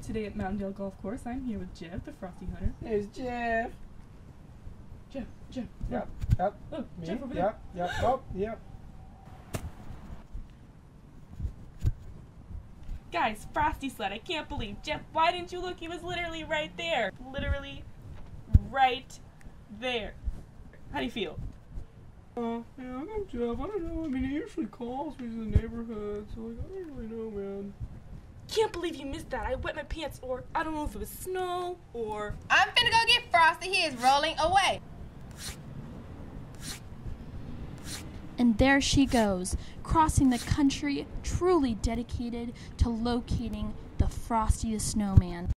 today at Mountaindale Golf Course. I'm here with Jeff, the Frosty Hunter. There's Jeff. Jeff. Yep. Oh, Me. Jeff over there. Yep. Oh, yep. Guys, Frosty sled. I can't believe. Jeff, why didn't you look? He was literally right there. Literally right there. How do you feel? Yeah, I'm Jeff. I don't know. I mean, he usually calls me in the neighborhood, so like, I don't really know, man. Can't believe you missed that. I wet my pants, or I don't know if it was snow, or... I'm finna go get Frosty. He is rolling away. And there she goes, crossing the country, truly dedicated to locating the Frosty the Snowman.